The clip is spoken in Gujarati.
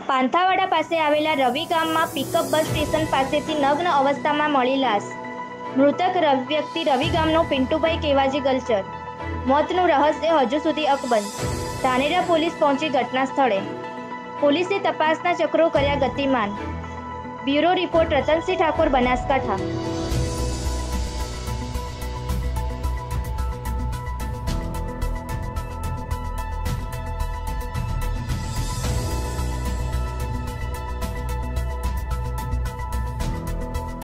પાંથાવાડા પાસે આવેલા રવિ ગામમાં પિકઅપ બસ સ્ટેશન પાસેથી નગ્ન અવસ્થામાં મળી લાશ. મૃતક વ્યક્તિ રવિ ગામનો પિન્ટુભાઈ કેવાજી ગલચર. મોતનું રહસ્ય હજુ સુધી અકબંધ. ધાનેરા પોલીસ પહોંચી ઘટના સ્થળે. પોલીસે તપાસના ચક્રો કર્યા ગતિમાન. Bureau report Ratansinh Thakor, Banaskantha.